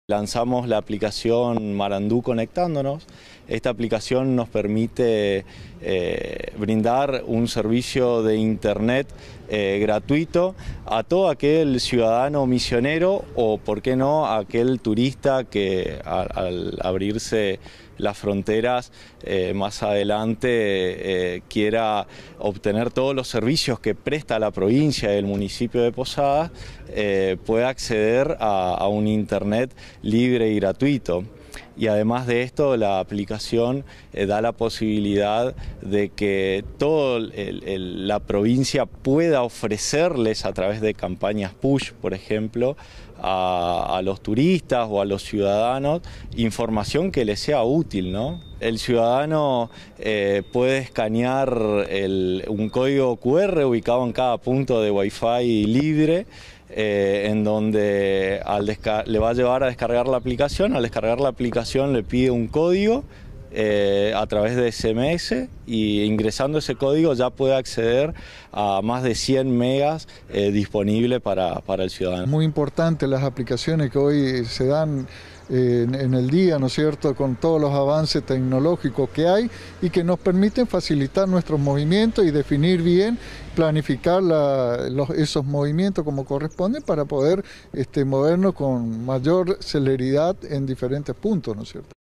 Lanzamos la aplicación Marandú Conectándonos. Esta aplicación nos permite brindar un servicio de internet gratuito a todo aquel ciudadano misionero o, por qué no, a aquel turista que al abrirse las fronteras más adelante quiera obtener todos los servicios que presta la provincia y el municipio de Posadas, pueda acceder a un internet libre y gratuito. Y además de esto, la aplicación da la posibilidad de que toda la provincia pueda ofrecerles a través de campañas push, por ejemplo, a los turistas o a los ciudadanos información que les sea útil, ¿no? El ciudadano puede escanear un código QR ubicado en cada punto de Wi-Fi libre, en donde le va a llevar a descargar la aplicación. Al descargar la aplicación le pide un código a través de SMS, y ingresando ese código ya puede acceder a más de 100 megas disponible para el ciudadano. Muy importante las aplicaciones que hoy se dan en el día, ¿no es cierto?, con todos los avances tecnológicos que hay y que nos permiten facilitar nuestros movimientos y definir bien, planificar esos movimientos como corresponde para poder movernos con mayor celeridad en diferentes puntos, ¿no es cierto?